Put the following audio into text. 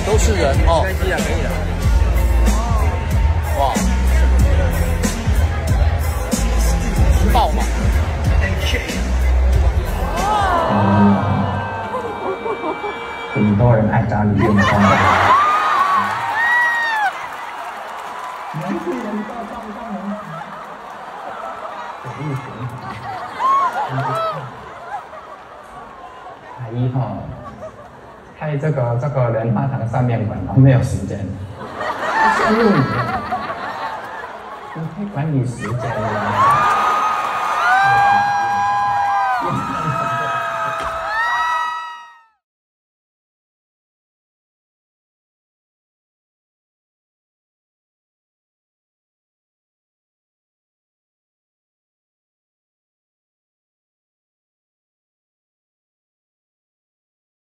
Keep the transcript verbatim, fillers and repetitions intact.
都是人哦。 没关系啊，可以了。 哇，爆满。 很多人爱家里变装。年轻人到上上人，有意思。阿姨哈，开这个这个莲花堂上面馆，都没有时间。羡慕你，你可以管理时间啊。